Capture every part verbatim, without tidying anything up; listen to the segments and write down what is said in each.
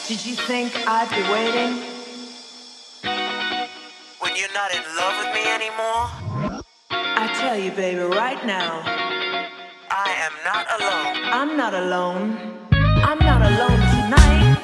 Did you think I'd be waiting? When you're not in love with me anymore? I tell you, baby, right now, I am not alone. I'm not alone. I'm not alone tonight.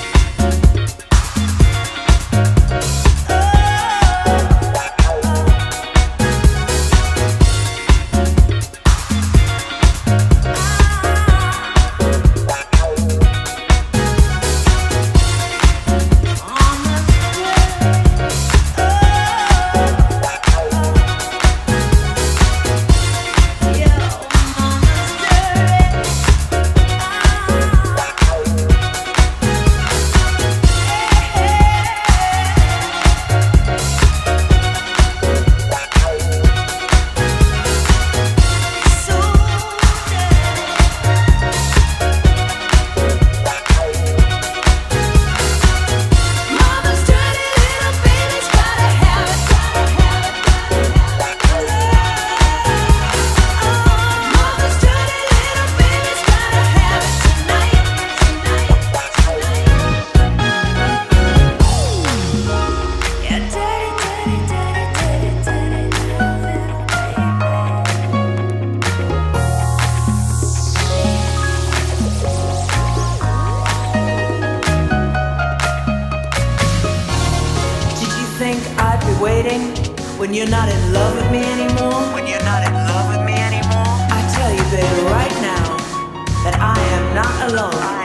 When you're not in love with me anymore? When you're not in love with me anymore? I tell you, baby, right now, that I am not alone. I